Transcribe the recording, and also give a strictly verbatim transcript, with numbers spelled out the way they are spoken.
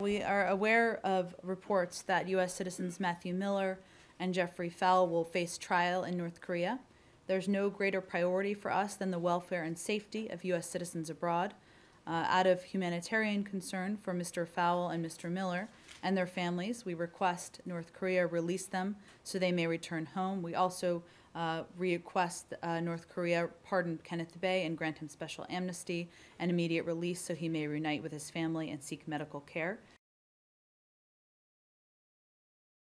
We are aware of reports that U S citizens Matthew Miller and Jeffrey Fowle will face trial in North Korea. There's no greater priority for us than the welfare and safety of U S citizens abroad. Uh, out of humanitarian concern for Mister Fowle and Mister Miller and their families, we request North Korea release them so they may return home. We also uh, request uh, North Korea pardon Kenneth Bay and grant him special amnesty and immediate release so he may reunite with his family and seek medical care.